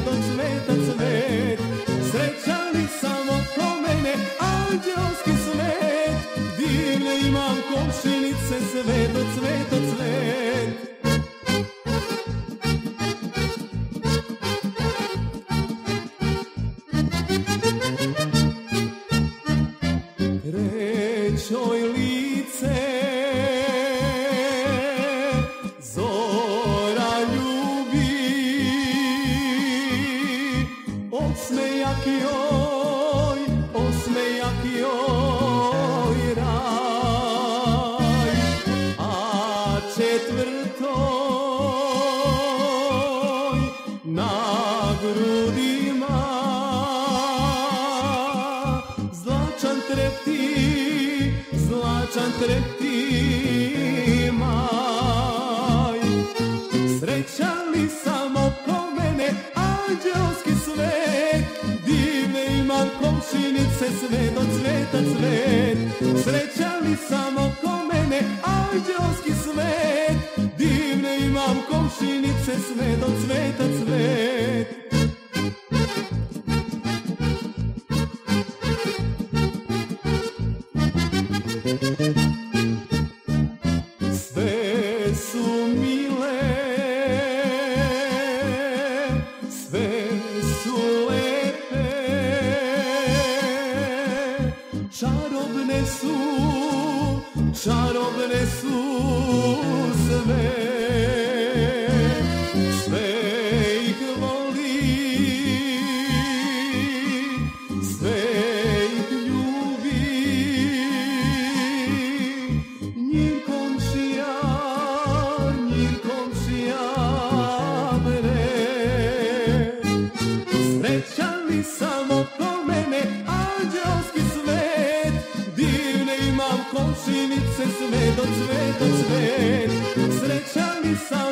do cveta cvet. Sreća li samo ko mene, anđelski svet. Divne imam komšinice, sve do cveta cvet. Krećoj lice, zora ljubi, osmejak joj raj, a četvrtoj na grudima zlačan trepti maj. Sreća li samo ko mene, anđelski svet. Divne imam komšinice, sve do cveta cvet. Sreća li samo ko mene, anđelski svet. Divne imam komšinice, sve do cveta cvet. Sve su mile, sve su lepe, čarobne su sve. Sve ih voli, sve ih ljubi, njim komšija bre. Sreća li samo ko mene, anđelski svet. Divne imam komšinice, sve do cveta cvet. Sreća li samo